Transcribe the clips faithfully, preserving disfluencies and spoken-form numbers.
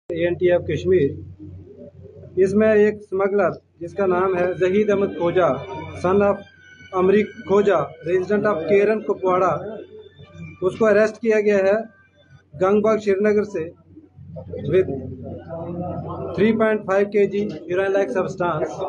N T F Kashmir. इसमें एक smuggler जिसका नाम है जहीद अहमद खोजा सन ऑफ अमरीक खोजा रेजिडेंट ऑफ केरन कुपवाड़ा, उसको अरेस्ट किया गया है गंगबाग श्रीनगर से विद थ्री पॉइंट फाइव के जी हीरोइन लाइक सब्सटेंस।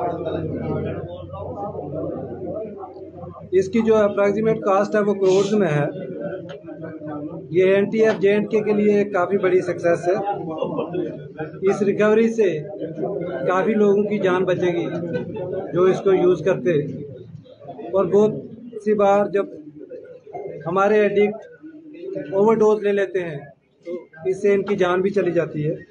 इसकी जो अप्रॉक्सीमेट कास्ट है वो करोड़ में है। ये N T F J and K के लिए काफ़ी बड़ी सक्सेस है। इस रिकवरी से काफ़ी लोगों की जान बचेगी जो इसको यूज़ करते, और बहुत सी बार जब हमारे एडिक्ट ओवरडोज ले लेते हैं तो इससे इनकी जान भी चली जाती है।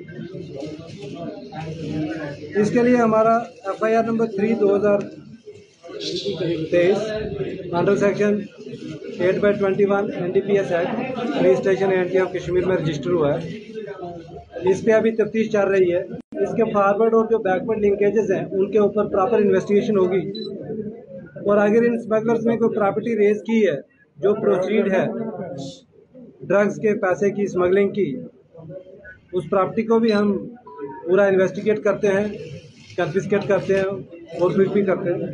इसके लिए हमारा F I R number three दो हज़ार तेईस under section eight by twenty one N D P S act police station N T F Kashmir में रजिस्टर हुआ है। इस पे अभी तफ्तीश चल रही है। इसके फॉरवर्ड और जो बैकवर्ड लिंकेजेस हैं उनके ऊपर प्रॉपर इन्वेस्टिगेशन होगी, और अगर इन स्मगलर्स ने कोई प्रॉपर्टी रेज की है जो प्रोसीड है ड्रग्स के पैसे की स्मगलिंग की, उस प्रॉपर्टी को भी हम पूरा इन्वेस्टिगेट करते हैं, कन्फिस्केट करते हैं और फिर भी करते हैं।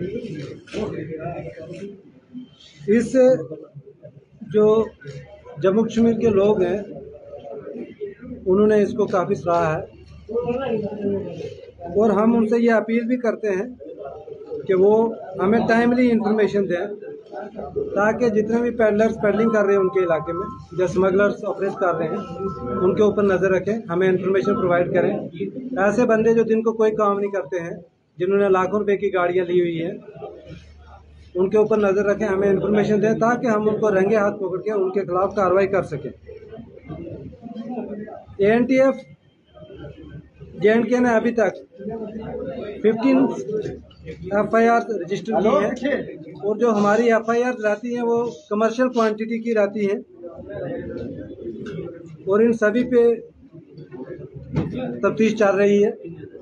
इस जो जम्मू कश्मीर के लोग हैं उन्होंने इसको काफ़ी सराहा है, और हम उनसे ये अपील भी करते हैं कि वो हमें टाइमली इंफॉर्मेशन दें, ताकि जितने भी पेडलर्स पेडलिंग कर रहे हैं उनके इलाके में, जो स्मगलर्स ऑपरेट कर रहे हैं, उनके ऊपर नज़र रखें, हमें इंफॉर्मेशन प्रोवाइड करें। ऐसे बंदे जो जिनको कोई काम नहीं करते हैं, जिन्होंने लाखों रुपए की गाड़ियां ली हुई हैं, उनके ऊपर नज़र रखें, हमें इंफॉर्मेशन दें, ताकि हम उनको रंगे हाथ पकड़ के उनके खिलाफ कार्रवाई कर सकें। A N T F J and K ने अभी तक पंद्रह एफ आई आर रजिस्टर की है, और जो हमारी एफ आई आर रहती हैं वो कमर्शियल क्वांटिटी की रहती हैं, और इन सभी पे तफ्तीश चल रही है।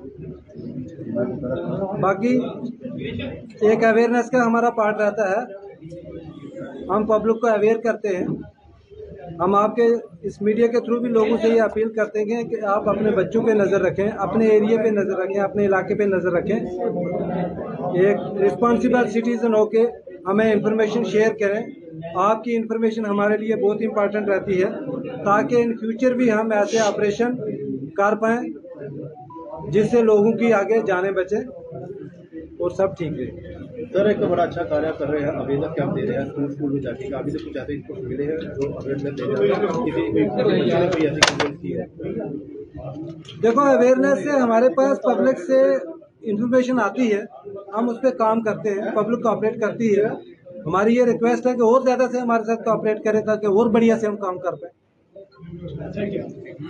बाकी एक अवेयरनेस का हमारा पार्ट रहता है, हम पब्लिक को अवेयर करते हैं। हम आपके इस मीडिया के थ्रू भी लोगों से ये अपील करते हैं कि आप अपने बच्चों पे नज़र रखें, अपने एरिया पे नज़र रखें, अपने इलाके पे नज़र रखें। एक रिस्पॉन्सिबल सिटीजन होके हमें इंफॉर्मेशन शेयर करें। आपकी इंफॉर्मेशन हमारे लिए बहुत इंपॉर्टेंट रहती है, ताकि इन फ्यूचर भी हम ऐसे ऑपरेशन कर पाएँ जिससे लोगों की आगे जाने बचे और सब ठीक रहे। सर, एक तो बड़ा अच्छा कार्य कर रहे हैं, अवेयरनेस कैंप दे रहे हैं स्कूल स्कूल में जाके। अभी तक कुछ ऐसे इनको मिले हैं जो अवेयरनेस दे रहे हैं, किसी ने कोई ऐसी कंप्लेंट की है? देखो, अवेयरनेस से हमारे पास पब्लिक से इंफॉर्मेशन आती है, हम उस पर काम करते हैं, पब्लिक कोऑपरेट करती है। हमारी ये रिक्वेस्ट है कि और ज़्यादा से हमारे साथ कोऑपरेट करें, ताकि और बढ़िया से हम काम कर पाएँ। सर, ये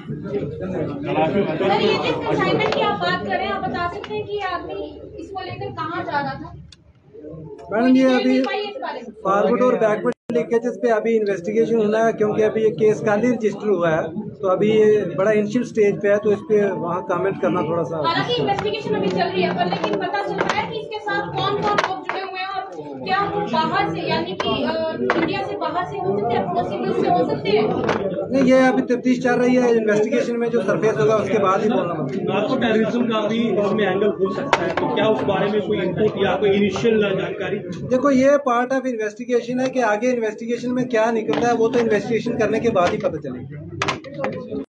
जिस कंसाइनमेंट की आप बात कर रहे हैं, आप बता सकते हैं कि आदमी इसको लेकर कहाँ जा रहा था? मैडम, ये अभी फॉरवर्ड और बैकवर्ड लीकेजेस पे अभी इन्वेस्टिगेशन होना है, क्योंकि अभी ये केस कल ही रजिस्टर हुआ है, तो अभी ये बड़ा इनिशियल स्टेज पे है, तो इस पे वहाँ कमेंट करना थोड़ा सा। हालांकि इन्वेस्टिगेशन अभी चल रही है, पर लेकिन पता चल रहा है कि इसके साथ कौन कौन लोग जुड़े हुए हैं, और क्या वो बाहर से, यानी कि इंडिया से बाहर से हो सकते हैं, पड़ोसी मुल्क से हो सकते हैं? नहीं, ये अभी तफ्तीश चल रही है। इन्वेस्टिगेशन में जो सरफेस होगा उसके बाद ही बोलना पड़ेगा। नार्को टेररिज्म का भी इसमें एंगल हो सकता है, तो क्या उस बारे में कोई इनपुट या कोई इनिशियल जानकारी? देखो, ये पार्ट ऑफ इन्वेस्टिगेशन है कि आगे इन्वेस्टिगेशन में क्या निकलता है वो तो इन्वेस्टिगेशन करने के बाद ही पता चलेगा।